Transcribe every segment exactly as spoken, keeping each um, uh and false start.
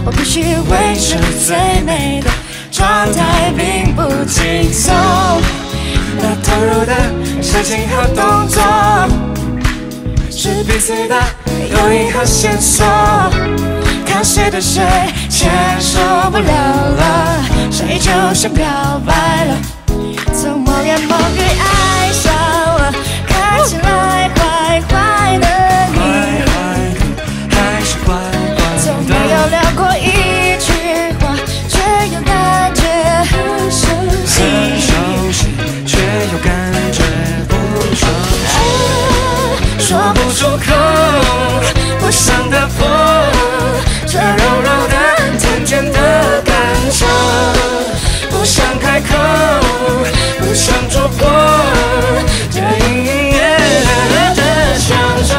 我必须维持最美的状态，并不轻松。那投入的事情和动作，是彼此的诱因和线索。看谁对谁先受不了了，谁就先表白了。从某言某语爱上了，看起来坏坏的你， 还是乖乖的。 从没有聊过一句话，却又感觉很熟悉， 很熟悉，却又感觉不熟悉。 啊，说不出口，不想打破这柔柔的、甜甜的感受，不想开口，不想戳破这隐隐约约的享受。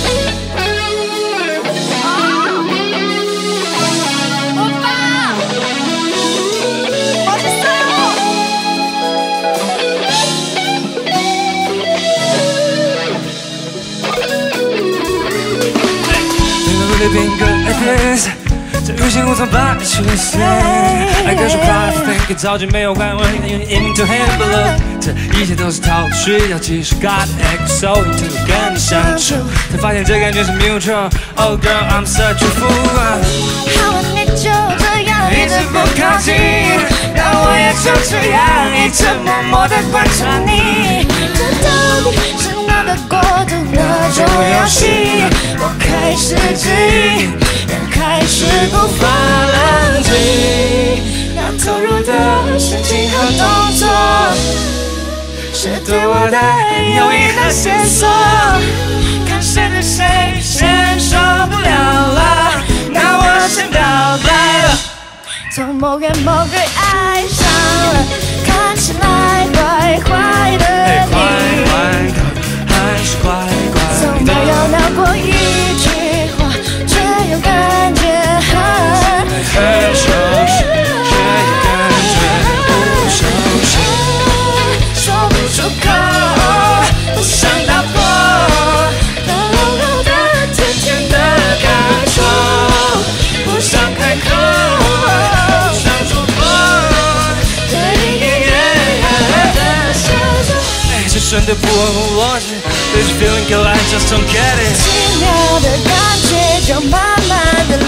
欧巴，我去塞我。 的变个 address， 这语气无从把你去碎。I got you cry for think， 早就没有关我 into hand below， 这一切都是逃去，要继续 got exo into 跟你相处，才发现这感觉是 mutual。Oh girl I'm such a fool， 好啊，你就这样一直不靠近，但我也就这样一直默默地观察你。 这到底是哪个国度哪种游戏？我开始质疑，也开始无法冷静。那投入的神情和动作，是对我的诱因和线索。看谁对谁先受不了了，那我先表白了。从某言某语爱上了，看起来坏坏的你， 坏坏的还是乖乖的。 从没有聊过一句话，却又感觉很很熟悉，却又感觉不熟悉。 说不出口，不想打破那柔柔的、甜甜的感受，不想开口，不想触碰这隐隐约约的享受。 哎，这顺的不问逻辑。This feeling girl I just don't get it， 奇妙的感觉就慢慢的